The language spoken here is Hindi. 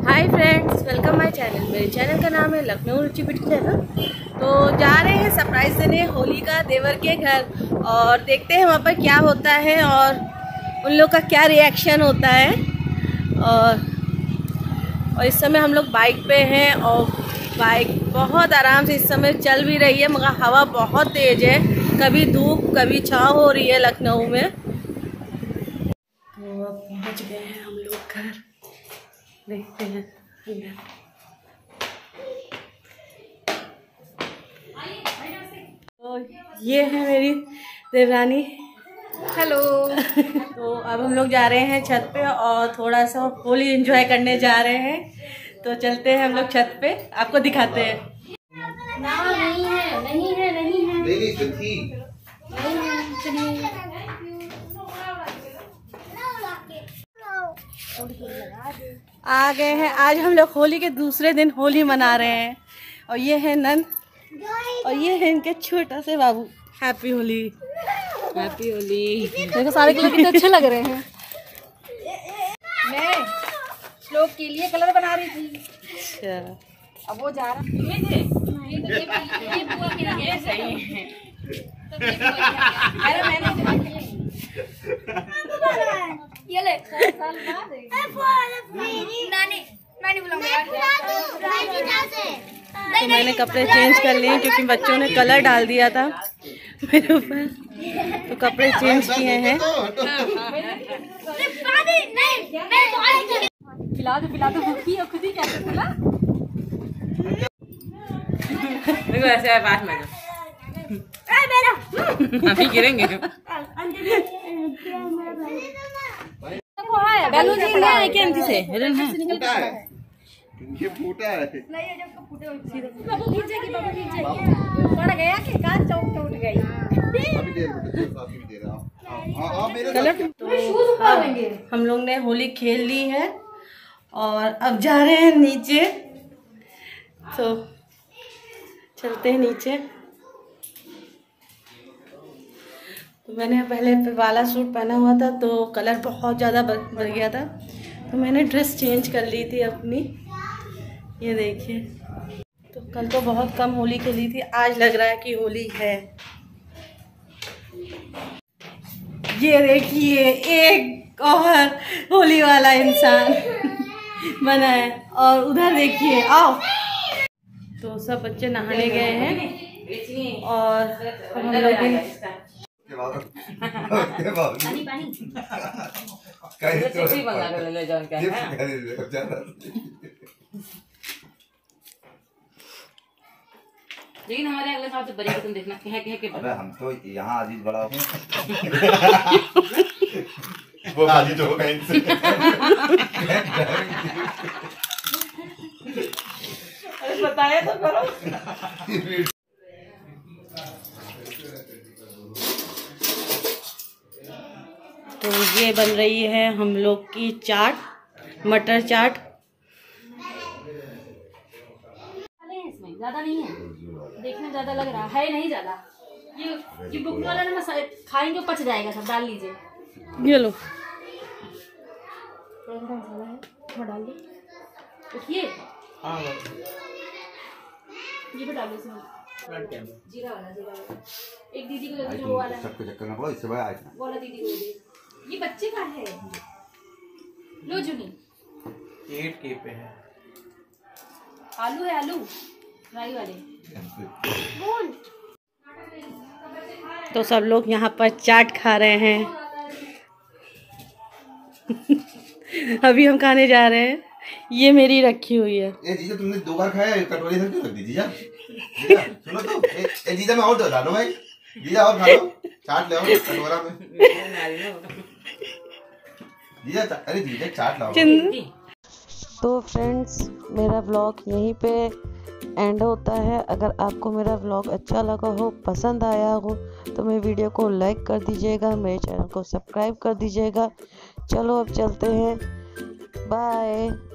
Hi friends, welcome my channel. मेरे चैनल का नाम है लखनऊ रुचि ब्यूटी चैनल। तो जा रहे हैं सरप्राइज देने होली का देवर के घर, और देखते हैं वहाँ पर क्या होता है और उन लोग का क्या रिएक्शन होता है। और इस समय हम लोग बाइक पे हैं और बाइक बहुत आराम से इस समय चल भी रही है, मगर हवा बहुत तेज़ है, कभी धूप कभी छाँव हो रही है लखनऊ में। तो अब पहुँच गए हैं हम लोग घर, देखते हैं अंदर। तो ये है मेरी देवरानी। हेलो। तो अब हम लोग जा रहे हैं छत पे और थोड़ा सा होली एंजॉय करने जा रहे हैं। तो चलते हैं हम लोग छत पे, आपको दिखाते हैं। नहीं है, नहीं है, नहीं है, नहीं तो थी। आ गए हैं। आज हम लोग होली के दूसरे दिन होली मना रहे हैं। और ये है नन और ये है इनके छोटा से बाबू। Happy Holi, happy Holi. देखो सारे कलर कितने अच्छे लग रहे हैं। मैं श्लोक के लिए कलर बना रही थी। अच्छा, अब वो जा रहा है। ये सही है। अरे मैंने ये ले तो मैंने कपड़े चेंज कर लिए क्योंकि बच्चों ने कलर डाल दिया था मेरे ऊपर, तो कपड़े चेंज किए हैं। पिला दो खुद ही कैसे बोला। देखो ऐसे है पास में अभी गिरेंगे। ये फूटा है। बाबू गिर जाएगी, बाबू गिर जाएगी। पड़ गया कि कार टूट गई। अभी दे रहा हूं। मेरे तो हम लोग ने होली खेल ली है और अब जा रहे हैं नीचे। तो चलते हैं नीचे। तो मैंने पहले वाला सूट पहना हुआ था तो कलर बहुत ज़्यादा बढ़ गया था, तो मैंने ड्रेस चेंज कर ली थी अपनी। ये देखिए, तो कल तो बहुत कम होली खेली थी, आज लग रहा है कि होली है। ये देखिए, एक और होली वाला इंसान बना है। और उधर देखिए, आओ। तो सब बच्चे नहाने गए हैं और हम लोग लेकिन हमारे अगले साल से बड़ी तुम देखना के अबे हम तो यहाँ अजीज बड़ा हो वो अजीज हो गए इनसे। अरे बताया तो करो। तो ये बन रही है हम लोग की चाट, मटर चाट। इसमें ज्यादा नहीं है, देखने ज्यादा लग रहा है नहीं ज्यादा। ये बुक वाला ना खाएंगे पच जाएगा, सब डाल लीजिए। ये लो, थोड़ा मसाला है, थोड़ा डाल दो। देखिए ये भी डालो इसमें, जीरा वाला। एक दीदी को दे दो, वो वाला सबको चक्कर ना पड़ो, इससे भाई आज वो वाला दीदी को दे दो। ये बच्चे का है, लो जुनी। 8K पे है। आलू है, आलू फ्राई वाले। तो सब लोग यहाँ पर चाट खा रहे हैं। अभी हम खाने जा रहे हैं। ये मेरी रखी हुई है। ए जीजा, तुमने 2 बार खाया, कटोरी से क्यों रख दी जीजा? जीजा सुनो तो, ए जीजा मैं और डालो भाई, जीजा और खा लो, चाट ले आओ कटोरा में। जीजा अरे जीजा चाट लाओ। तो फ्रेंड्स, मेरा व्लॉग यहीं पे एंड होता है। अगर आपको मेरा व्लॉग अच्छा लगा हो, पसंद आया हो, तो मेरे वीडियो को लाइक कर दीजिएगा, मेरे चैनल को सब्सक्राइब कर दीजिएगा। चलो अब चलते हैं, बाय।